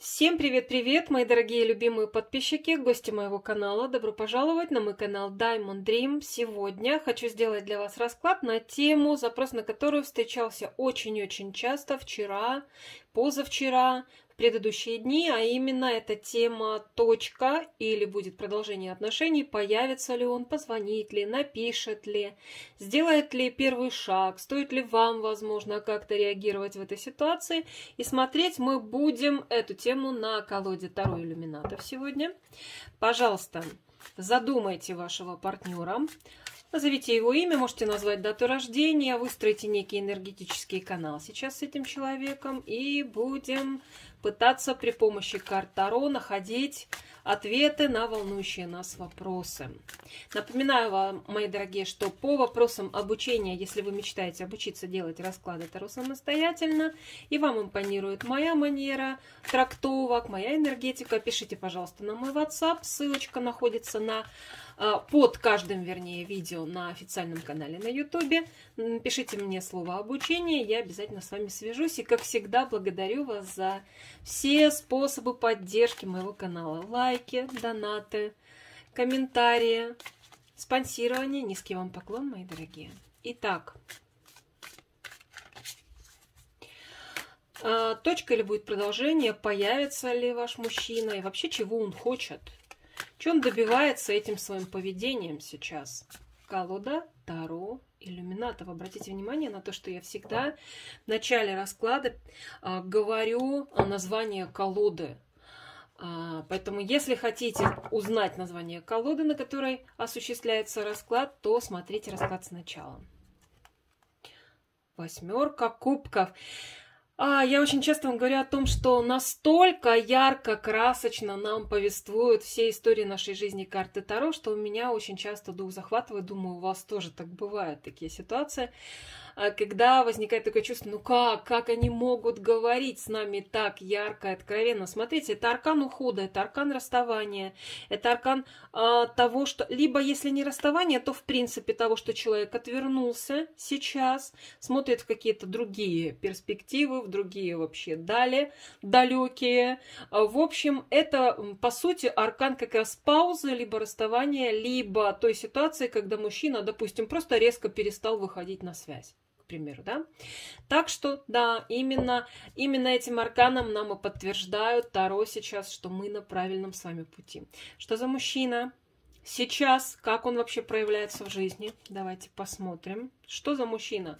Всем привет-привет, мои дорогие любимые подписчики, гости моего канала. Добро пожаловать на мой канал Diamond Dream. Сегодня хочу сделать для вас расклад на тему, запрос на которую встречался очень-очень часто вчера, позавчера, в предыдущие дни, а именно эта тема точка или будет продолжение отношений, появится ли он, позвонит ли, напишет ли, сделает ли первый шаг, стоит ли вам, возможно, как-то реагировать в этой ситуации. И смотреть мы будем эту тему на колоде Таро Иллюминатов сегодня. Пожалуйста, задумайте вашего партнера. Назовите его имя, можете назвать дату рождения, выстроите некий энергетический канал сейчас с этим человеком и будем пытаться при помощи карт Таро находить ответы на волнующие нас вопросы. Напоминаю вам, мои дорогие, что по вопросам обучения, если вы мечтаете обучиться делать расклады Таро самостоятельно, и вам импонирует моя манера трактовок, моя энергетика, пишите, пожалуйста, на мой WhatsApp. Ссылочка находится под каждым, вернее, видео на официальном канале на YouTube. Пишите мне слово обучение, я обязательно с вами свяжусь. И, как всегда, благодарю вас за все способы поддержки моего канала. Лайки, донаты, комментарии, спонсирование. Низкий вам поклон, мои дорогие. Итак, точка или будет продолжение, появится ли ваш мужчина и вообще чего он хочет. Что он добивается этим своим поведением сейчас? Колода Таро Иллюминатов. Обратите внимание на то, что я всегда в начале расклада говорю название колоды. Поэтому, если хотите узнать название колоды, на которой осуществляется расклад, то смотрите расклад сначала. Восьмерка кубков. Я очень часто вам говорю о том, что настолько ярко, красочно нам повествуют все истории нашей жизни карты Таро, что у меня очень часто дух захватывает. Думаю, у вас тоже так бывают такие ситуации, когда возникает такое чувство, ну как они могут говорить с нами так ярко и откровенно. Смотрите, это аркан ухода, это аркан расставания, это аркан того, что либо если не расставание, то в принципе того, что человек отвернулся сейчас, смотрит в какие-то другие перспективы, в другие вообще далекие. В общем, это по сути аркан как раз паузы, либо расставания, либо той ситуации, когда мужчина, допустим, просто резко перестал выходить на связь. Примеру, да? Так что, да, именно этим арканом нам и подтверждают Таро сейчас, что мы на правильном с вами пути. Что за мужчина сейчас, как он вообще проявляется в жизни? Давайте посмотрим. Что за мужчина?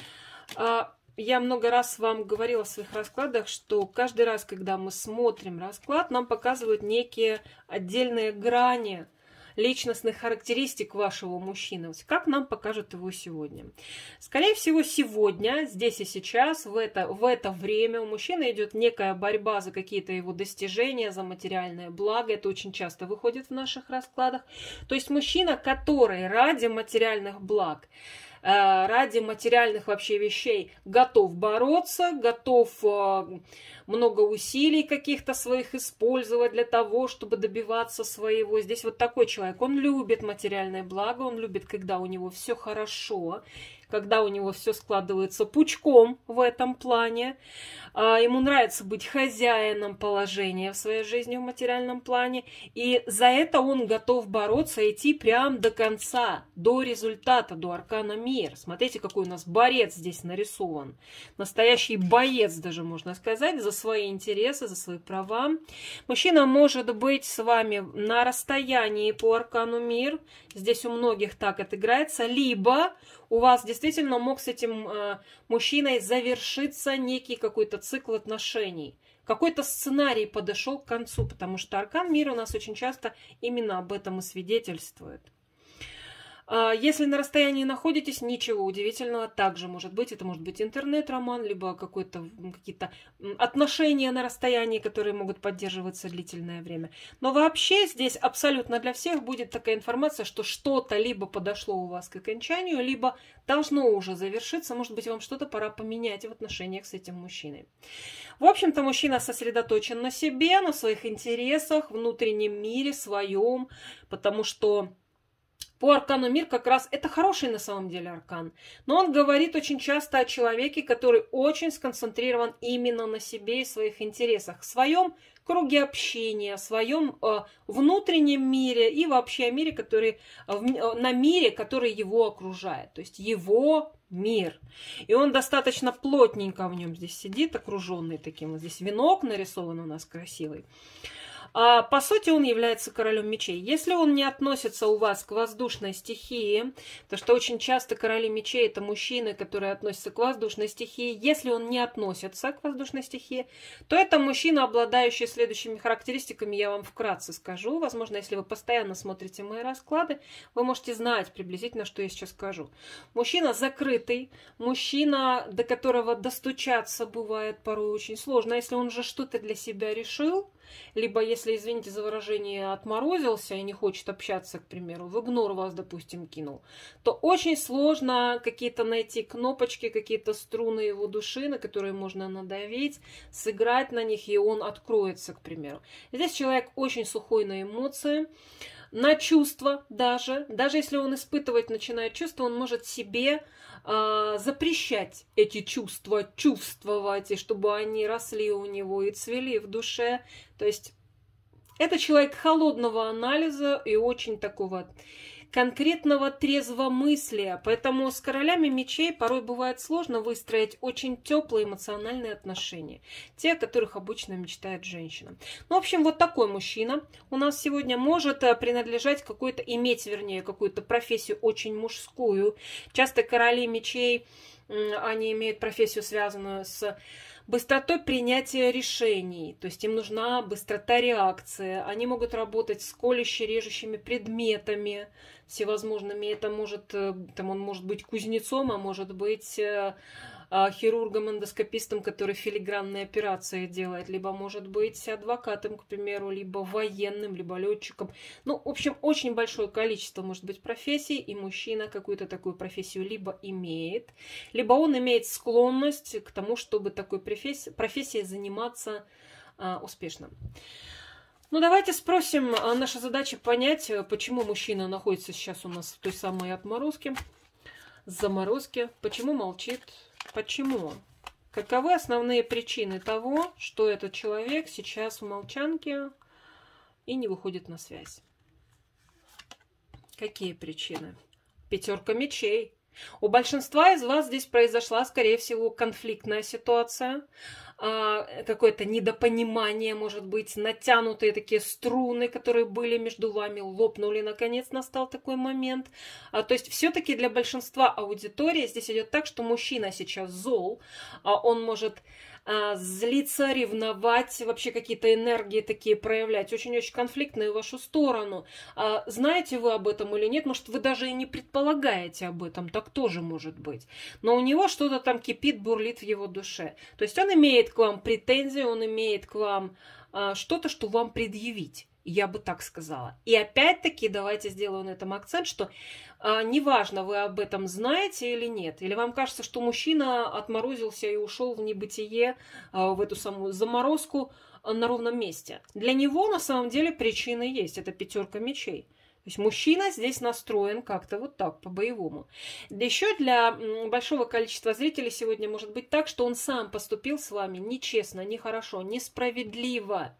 Я много раз вам говорила в своих раскладах, что каждый раз, когда мы смотрим расклад, нам показывают некие отдельные грани личностных характеристик вашего мужчины. Как нам покажут его сегодня? Скорее всего, сегодня, здесь и сейчас, в это время у мужчины идет некая борьба за какие-то его достижения, за материальное благо. Это очень часто выходит в наших раскладах. То есть мужчина, который ради материальных благ, ради материальных вообще вещей готов бороться, готов много усилий каких-то своих использовать для того, чтобы добиваться своего. Здесь вот такой человек, он любит материальное благо, он любит, когда у него все хорошо, когда у него все складывается пучком в этом плане. Ему нравится быть хозяином положения в своей жизни в материальном плане. И за это он готов бороться, идти прям до конца, до результата, до аркана мир. Смотрите, какой у нас борец здесь нарисован. Настоящий боец, даже можно сказать, за свои интересы, за свои права. Мужчина может быть с вами на расстоянии по аркану мир. Здесь у многих так отыграется. Либо у вас действительно мог с этим мужчиной завершиться некий какой-то цикл отношений. Какой-то сценарий подошел к концу, потому что аркан мира у нас очень часто именно об этом и свидетельствует. Если на расстоянии находитесь, ничего удивительного, также может быть. Это может быть интернет-роман, либо какие-то отношения на расстоянии, которые могут поддерживаться длительное время. Но вообще здесь абсолютно для всех будет такая информация, что что-то либо подошло у вас к окончанию, либо должно уже завершиться. Может быть, вам что-то пора поменять в отношениях с этим мужчиной. В общем-то, мужчина сосредоточен на себе, на своих интересах, внутреннем мире своем, потому что По аркану мир как раз это хороший на самом деле аркан. Но он говорит очень часто о человеке, который очень сконцентрирован именно на себе и своих интересах. В своем круге общения, в своем внутреннем мире и вообще о мире, на мире, который его окружает. То есть его мир. И он достаточно плотненько в нем здесь сидит, окруженный таким. Вот здесь венок нарисован у нас красивый. По сути, он является королем мечей. Если он не относится у вас к воздушной стихии, потому что очень часто короли мечей – это мужчины, которые относятся к воздушной стихии. Если он не относится к воздушной стихии, то это мужчина, обладающий следующими характеристиками, я вам вкратце скажу. Возможно, если вы постоянно смотрите мои расклады, вы можете знать приблизительно, что я сейчас скажу. Мужчина закрытый, мужчина, до которого достучаться бывает порой очень сложно. Если он же что-то для себя решил, либо если, извините за выражение, отморозился и не хочет общаться, к примеру, в игнор вас, допустим, кинул, то очень сложно какие-то найти кнопочки, какие-то струны его души, на которые можно надавить, сыграть на них, и он откроется, к примеру. Здесь человек очень сухой на эмоции, на чувства даже если он испытывать начинает чувства, он может себе запрещать эти чувства чувствовать, и чтобы они росли у него и цвели в душе. То есть это человек холодного анализа и очень такого конкретного трезвомыслия. Поэтому с королями мечей порой бывает сложно выстроить очень теплые эмоциональные отношения. Те, о которых обычно мечтает женщина. Ну, в общем, вот такой мужчина у нас сегодня может принадлежать какой-то, иметь, вернее, какую-то профессию очень мужскую. Часто короли мечей, они имеют профессию, связанную с быстротой принятия решений, то есть им нужна быстрота реакции. Они могут работать с колюще-режущими предметами всевозможными. Это может, он может быть кузнецом, а может быть хирургом, эндоскопистом, который филигранные операции делает, либо может быть адвокатом, к примеру, либо военным, либо летчиком. Ну, в общем, очень большое количество может быть профессий, и мужчина какую-то такую профессию либо имеет, либо он имеет склонность к тому, чтобы такой профессией заниматься успешно. Ну, давайте спросим, наша задача понять, почему мужчина находится сейчас у нас в той самой отморозке, заморозке, почему молчит, почему? Каковы основные причины того, что этот человек сейчас в молчанке и не выходит на связь? Какие причины? Пятерка мечей. У большинства из вас здесь произошла, скорее всего, конфликтная ситуация, какое-то недопонимание, может быть, натянутые такие струны, которые были между вами, лопнули, наконец настал такой момент. То есть все-таки для большинства аудитории здесь идет так, что мужчина сейчас зол, он может злиться, ревновать, вообще какие-то энергии такие проявлять, очень-очень конфликтные в вашу сторону. Знаете вы об этом или нет? Может, вы даже и не предполагаете об этом, так тоже может быть. Но у него что-то там кипит, бурлит в его душе. То есть он имеет к вам претензии, он имеет к вам что-то, что вам предъявить. Я бы так сказала. И опять-таки давайте сделаю на этом акцент, что неважно, вы об этом знаете или нет, или вам кажется, что мужчина отморозился и ушел в небытие, в эту самую заморозку на ровном месте. Для него на самом деле причины есть. Это пятерка мечей. То есть мужчина здесь настроен как-то вот так, по-боевому. Да еще для большого количества зрителей сегодня может быть так, что он сам поступил с вами нечестно, нехорошо, несправедливо.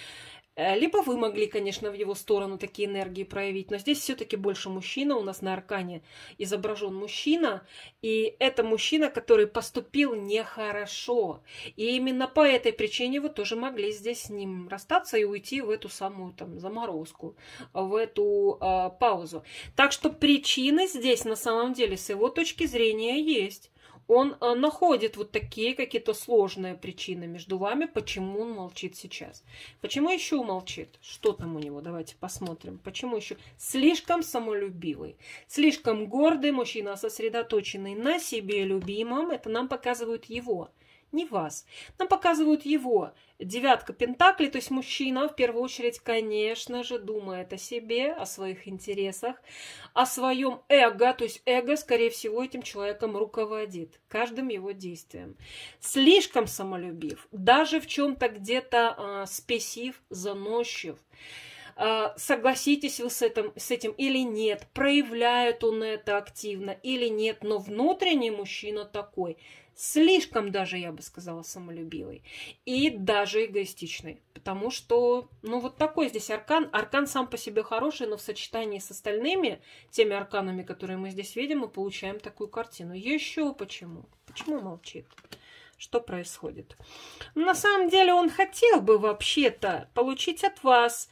Либо вы могли, конечно, в его сторону такие энергии проявить, но здесь все-таки больше мужчина, у нас на аркане изображен мужчина, и это мужчина, который поступил нехорошо. И именно по этой причине вы тоже могли здесь с ним расстаться и уйти в эту самую там заморозку, в эту паузу. Так что причины здесь на самом деле с его точки зрения есть. Он находит вот такие какие-то сложные причины между вами, почему он молчит сейчас. Почему еще молчит? Что там у него? Давайте посмотрим. Почему еще? Слишком самолюбивый, слишком гордый мужчина, сосредоточенный на себе любимом. Это нам показывают его, не вас. Нам показывают его. Девятка пентаклей, то есть мужчина в первую очередь, конечно же, думает о себе, о своих интересах, о своем эго, то есть эго, скорее всего, этим человеком руководит, каждым его действием. Слишком самолюбив, даже в чем-то где-то спесив, заносчив. согласитесь вы с этим или нет, проявляет он это активно или нет, но внутренний мужчина такой, слишком даже, я бы сказала, самолюбивый и даже эгоистичный, потому что, ну, вот такой здесь аркан. Аркан сам по себе хороший, но в сочетании с остальными теми арканами, которые мы здесь видим, мы получаем такую картину. Еще почему? Почему молчит? Что происходит? На самом деле он хотел бы вообще-то получить от вас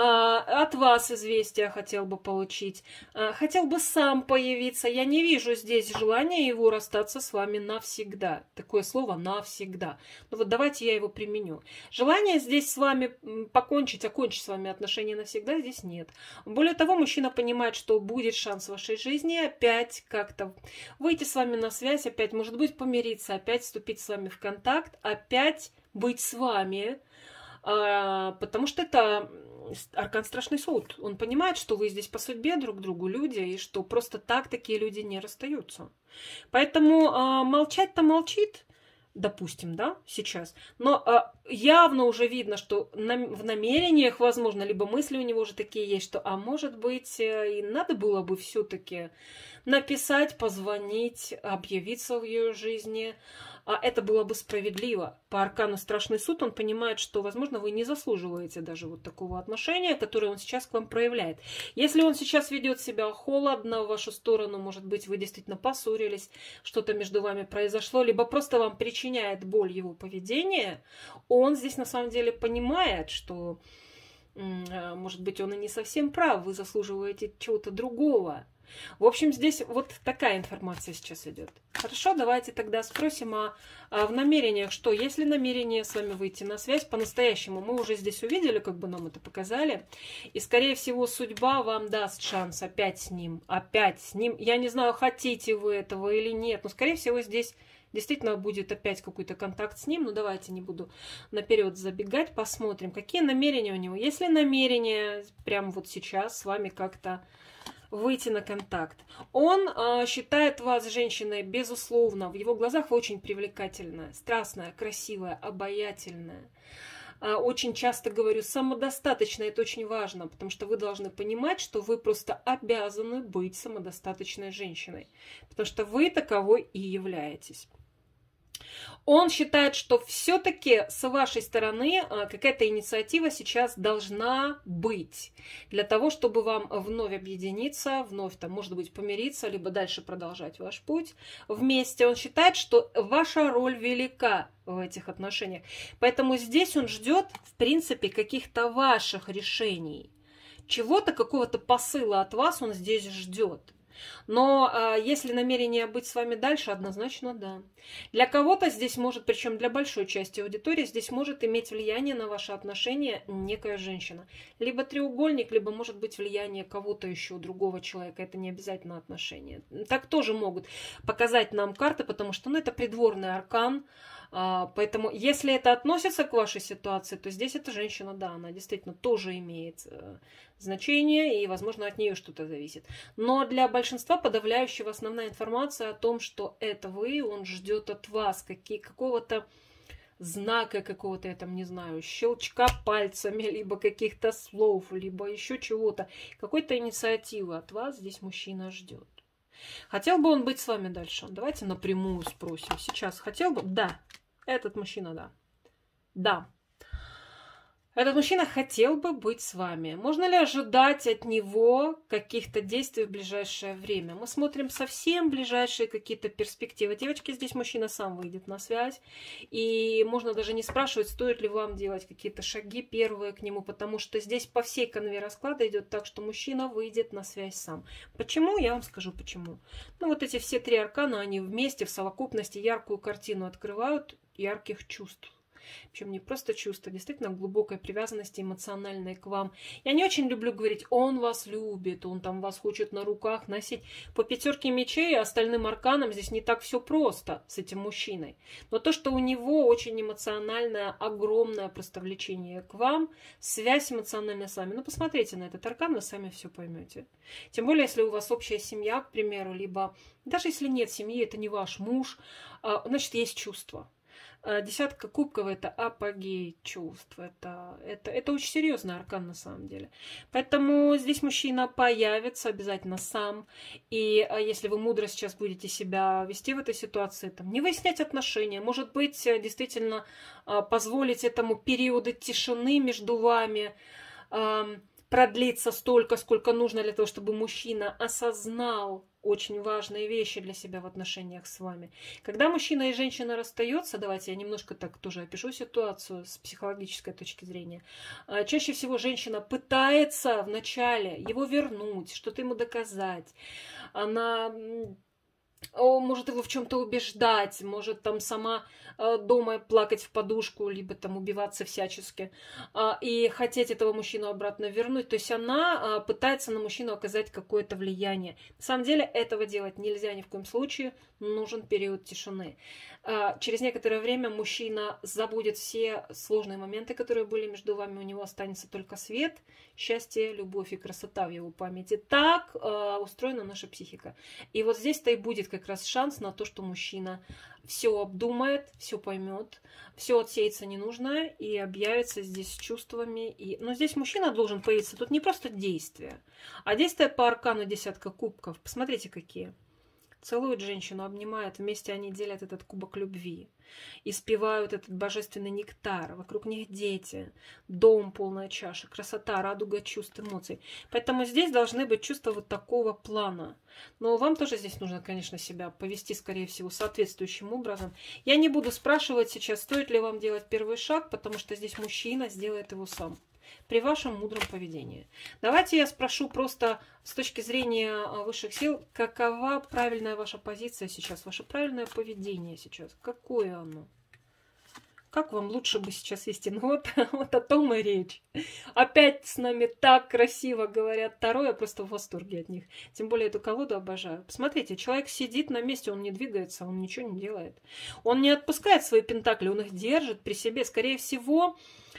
известия хотел бы получить, хотел бы сам появиться. Я не вижу здесь желания его расстаться с вами навсегда. Такое слово «навсегда». Ну вот давайте я его применю. Желания здесь с вами окончить с вами отношения навсегда здесь нет. Более того, мужчина понимает, что будет шанс в вашей жизни опять как-то выйти с вами на связь, опять, может быть, помириться, опять вступить с вами в контакт, опять быть с вами, потому что это аркан Страшный суд. Он понимает, что вы здесь по судьбе друг другу люди, и что просто так такие люди не расстаются. Поэтому молчать-то молчит, допустим, да, сейчас. Но явно уже видно, что в намерениях, возможно, либо мысли у него уже такие есть, что, может быть, и надо было бы все-таки написать, позвонить, объявиться в ее жизни. Это было бы справедливо. По аркану Страшный суд он понимает, что, возможно, вы не заслуживаете даже вот такого отношения, которое он сейчас к вам проявляет. Если он сейчас ведет себя холодно в вашу сторону, может быть, вы действительно поссорились, что-то между вами произошло, либо просто вам причиняет боль его поведение, он здесь на самом деле понимает, что, может быть, он и не совсем прав, вы заслуживаете чего-то другого. В общем, здесь вот такая информация сейчас идет. Хорошо, давайте тогда спросим в намерениях, что если намерение с вами выйти на связь по-настоящему, мы уже здесь увидели, как бы нам это показали, и, скорее всего, судьба вам даст шанс опять с ним. Я не знаю, хотите вы этого или нет, но, скорее всего, здесь действительно будет опять какой-то контакт с ним. Ну, давайте не буду наперед забегать, посмотрим, какие намерения у него. Если намерение прямо вот сейчас с вами как-то выйти на контакт. Он считает вас женщиной, безусловно. В его глазах вы очень привлекательная, страстная, красивая, обаятельная. Очень часто говорю, самодостаточная. Это очень важно, потому что вы должны понимать, что вы просто обязаны быть самодостаточной женщиной. Потому что вы таковой и являетесь. Он считает, что все-таки с вашей стороны какая-то инициатива сейчас должна быть для того, чтобы вам вновь объединиться, вновь, там, может быть, помириться, либо дальше продолжать ваш путь вместе. Он считает, что ваша роль велика в этих отношениях. Поэтому здесь он ждет, в принципе, каких-то ваших решений. Чего-то, какого-то посыла от вас он здесь ждет. Но если намерение быть с вами дальше, однозначно да. Для кого-то здесь может, причем для большой части аудитории, здесь может иметь влияние на ваши отношения некая женщина. Либо треугольник, либо может быть влияние кого-то еще, другого человека. Это не обязательно отношения. Так тоже могут показать нам карты, потому что это придворный аркан. Поэтому, если это относится к вашей ситуации, то здесь эта женщина, да, она действительно тоже имеет значение, и, возможно, от нее что-то зависит. Но для большинства подавляющего основная информация о том, что это вы, он ждет от вас какого-то знака, какого-то, я там не знаю, щелчка пальцами, либо каких-то слов, либо еще чего-то. Какой-то инициативы от вас здесь мужчина ждет. Хотел бы он быть с вами дальше? Давайте напрямую спросим. Сейчас хотел бы? Да. Этот мужчина, да. Да. Этот мужчина хотел бы быть с вами. Можно ли ожидать от него каких-то действий в ближайшее время? Мы смотрим совсем ближайшие какие-то перспективы. Девочки, здесь мужчина сам выйдет на связь. И можно даже не спрашивать, стоит ли вам делать какие-то шаги первые к нему, потому что здесь по всей канве расклада идет так, что мужчина выйдет на связь сам. Почему? Я вам скажу почему. Ну вот эти все три аркана, они вместе в совокупности яркую картину открывают ярких чувств. Причем не просто чувство, действительно глубокой привязанности эмоциональной к вам. Я не очень люблю говорить, он вас любит, он там вас хочет на руках носить. По пятерке мечей и остальным арканам здесь не так все просто с этим мужчиной. Но то, что у него очень эмоциональное, огромное просто влечение к вам, связь эмоциональная с вами. Ну, посмотрите на этот аркан, вы сами все поймете. Тем более, если у вас общая семья, к примеру, либо даже если нет семьи, это не ваш муж, значит, есть чувства. Десятка кубков – это апогей чувств. Это очень серьезный аркан на самом деле. Поэтому здесь мужчина появится обязательно сам. И если вы мудро сейчас будете себя вести в этой ситуации, там, не выяснять отношения, может быть, действительно позволить этому периоду тишины между вами продлиться столько, сколько нужно для того, чтобы мужчина осознал очень важные вещи для себя в отношениях с вами. Когда мужчина и женщина расстаются, давайте я немножко так тоже опишу ситуацию с психологической точки зрения. Чаще всего женщина пытается вначале его вернуть, что-то ему доказать. Она может его в чем-то убеждать, может там сама дома плакать в подушку, либо там убиваться всячески, и хотеть этого мужчину обратно вернуть. То есть она пытается на мужчину оказать какое-то влияние. На самом деле этого делать нельзя ни в коем случае, нужен период тишины. Через некоторое время мужчина забудет все сложные моменты, которые были между вами, у него останется только свет, счастье, любовь и красота в его памяти. Так устроена наша психика. И вот здесь-то и будет как раз шанс на то, что мужчина все обдумает, все поймет, все отсеется ненужное и объявится здесь с чувствами. Но здесь мужчина должен появиться. Тут не просто действия, а действия по аркану десятка кубков. Посмотрите, какие. Целуют женщину, обнимают, вместе они делят этот кубок любви, испевают этот божественный нектар, вокруг них дети, дом, полная чаша, красота, радуга чувств, эмоций. Поэтому здесь должны быть чувства вот такого плана. Но вам тоже здесь нужно, конечно, себя повести, скорее всего, соответствующим образом. Я не буду спрашивать сейчас, стоит ли вам делать первый шаг, потому что здесь мужчина сделает его сам при вашем мудром поведении. Давайте я спрошу просто с точки зрения высших сил, какова правильная ваша позиция сейчас, ваше правильное поведение сейчас, какое оно? Как вам лучше бы сейчас вести? Ну вот о том и речь. Опять с нами так красиво говорят Таро, я просто в восторге от них. Тем более эту колоду обожаю. Посмотрите, человек сидит на месте, он не двигается, он ничего не делает. Он не отпускает свои пентакли, он их держит при себе. Скорее всего,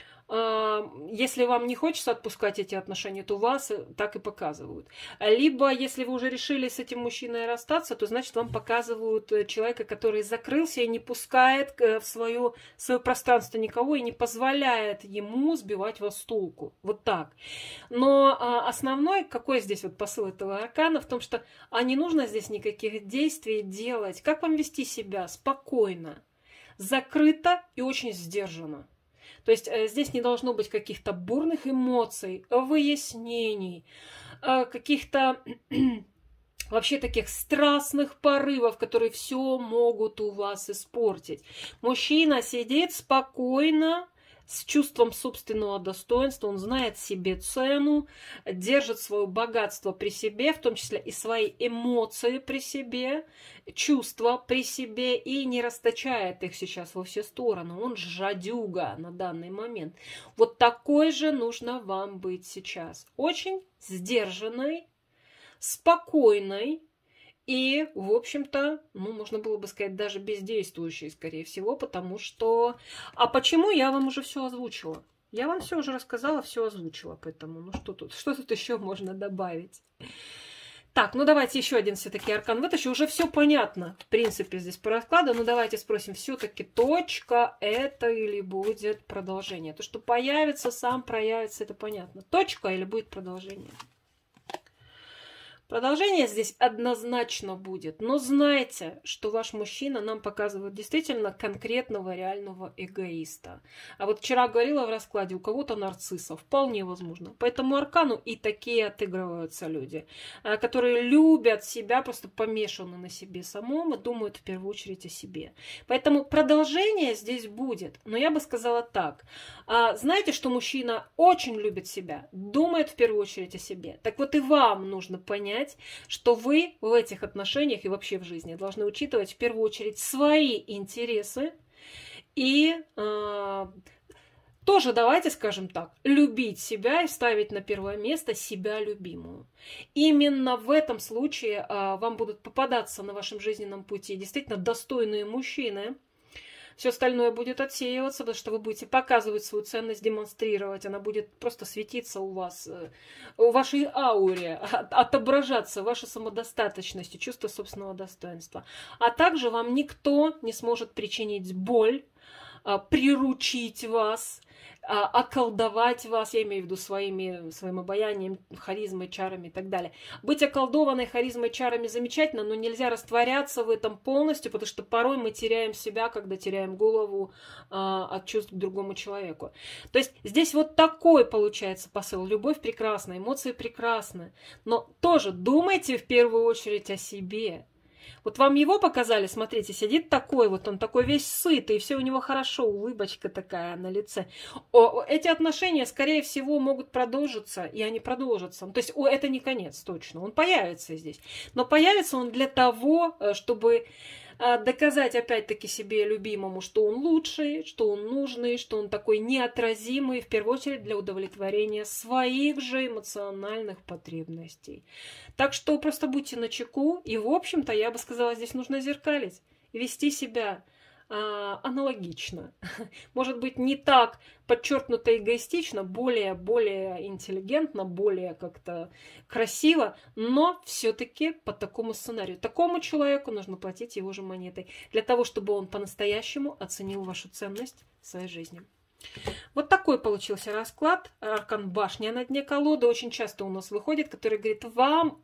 если вам не хочется отпускать эти отношения, то вас так и показывают. Либо, если вы уже решили с этим мужчиной расстаться, то значит вам показывают человека, который закрылся и не пускает в свое пространство никого и не позволяет ему сбивать вас с толку. Вот так. Но основной, какой здесь вот посыл этого аркана, в том, что не нужно здесь никаких действий делать. Как вам вести себя? Спокойно, закрыто и очень сдержанно. То есть здесь не должно быть каких-то бурных эмоций, выяснений, каких-то вообще таких страстных порывов, которые все могут у вас испортить. Мужчина сидит спокойно, с чувством собственного достоинства, он знает себе цену, держит свое богатство при себе, в том числе и свои эмоции при себе, чувства при себе, и не расточает их сейчас во все стороны. Он жадюга на данный момент. Вот такой же нужно вам быть сейчас. Очень сдержанной, спокойной, и, в общем-то, можно было бы сказать, даже бездействующий, скорее всего, потому что... А почему я вам уже все озвучила? Я вам все уже рассказала, все озвучила, поэтому, что тут еще можно добавить? Так, давайте еще один все-таки аркан вытащу. Уже все понятно, в принципе, здесь по раскладу. Но давайте спросим, все-таки точка это или будет продолжение? То, что появится, сам проявится, это понятно. Точка или будет продолжение? Продолжение здесь однозначно будет, но знайте, что ваш мужчина нам показывает действительно конкретного реального эгоиста. А вот вчера говорила в раскладе, у кого-то нарцисса, вполне возможно. По этому аркану и такие отыгрываются люди, которые любят себя, просто помешаны на себе самом и думают в первую очередь о себе. Поэтому продолжение здесь будет, но я бы сказала так. Знаете, что мужчина очень любит себя, думает в первую очередь о себе. Так вот и вам нужно понять, что вы в этих отношениях и вообще в жизни должны учитывать в первую очередь свои интересы и тоже, давайте скажем так, любить себя и ставить на первое место себя любимую. Именно в этом случае вам будут попадаться на вашем жизненном пути действительно достойные мужчины. Все остальное будет отсеиваться, потому что вы будете показывать свою ценность, демонстрировать. Она будет просто светиться у вас, в вашей ауре, отображаться вашей самодостаточностью, чувство собственного достоинства. А также вам никто не сможет причинить боль, приручить вас, околдовать вас, я имею в виду своим обаянием, харизмой, чарами и так далее. Быть околдованной харизмой, чарами замечательно, но нельзя растворяться в этом полностью, потому что порой мы теряем себя, когда теряем голову от чувств к другому человеку. То есть здесь вот такой получается посыл. Любовь прекрасна, эмоции прекрасны, но тоже думайте в первую очередь о себе. Вот вам его показали, смотрите, сидит такой, вот он такой весь сытый, и все у него хорошо, улыбочка такая на лице. Эти отношения, скорее всего, могут продолжиться, и они продолжатся. То есть это не конец, точно, он появится здесь. Но появится он для того, чтобы доказать опять-таки себе любимому, что он лучший, что он нужный, что он такой неотразимый, в первую очередь для удовлетворения своих же эмоциональных потребностей. Так что просто будьте начеку, и в общем-то, я бы сказала, здесь нужно зеркалить, вести себя аналогично. Может быть, не так подчеркнуто эгоистично, более интеллигентно, более как-то красиво, но все-таки по такому сценарию. Такому человеку нужно платить его же монетой, для того, чтобы он по-настоящему оценил вашу ценность в своей жизни. Вот такой получился расклад. Аркан башня на дне колоды очень часто у нас выходит, который говорит, вам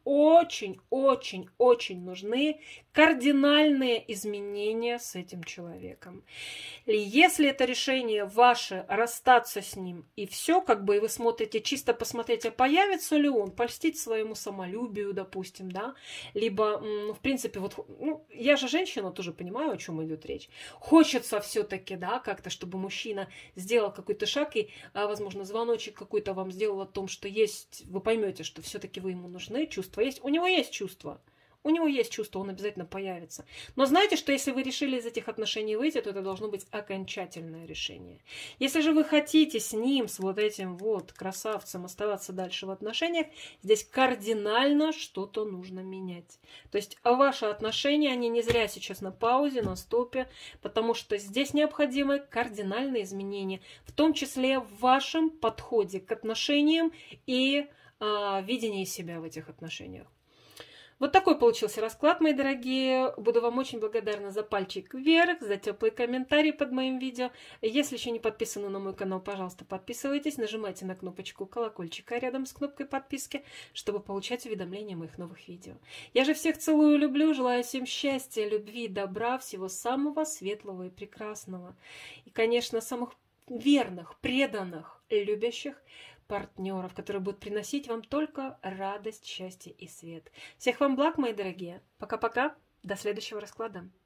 очень нужны кардинальные изменения с этим человеком. И если это решение ваше расстаться с ним, и все, как бы, и вы смотрите, чисто посмотреть, а появится ли он, польстить своему самолюбию, допустим, да, либо, в принципе, вот, я же женщина, тоже понимаю, о чем идет речь. Хочется все-таки, да, как-то, чтобы мужчина сделал какой-то шаг, и, возможно, звоночек какой-то вам сделал о том, что есть, вы поймете, что все-таки вы ему нужны, чувства есть. У него есть чувства. У него есть чувство, он обязательно появится. Но знаете, что если вы решили из этих отношений выйти, то это должно быть окончательное решение. Если же вы хотите с ним, с вот этим вот красавцем оставаться дальше в отношениях, здесь кардинально что-то нужно менять. То есть ваши отношения, они не зря сейчас на паузе, на стопе, потому что здесь необходимы кардинальные изменения, в том числе в вашем подходе к отношениям и видении себя в этих отношениях. Вот такой получился расклад, мои дорогие. Буду вам очень благодарна за пальчик вверх, за теплый комментарий под моим видео. Если еще не подписаны на мой канал, пожалуйста, подписывайтесь. Нажимайте на кнопочку колокольчика рядом с кнопкой подписки, чтобы получать уведомления о моих новых видео. Я же всех целую и люблю. Желаю всем счастья, любви, добра, всего самого светлого и прекрасного. И, конечно, самых верных, преданных, любящих партнеров, которые будут приносить вам только радость, счастье и свет. Всех вам благ, мои дорогие. Пока-пока. До следующего расклада.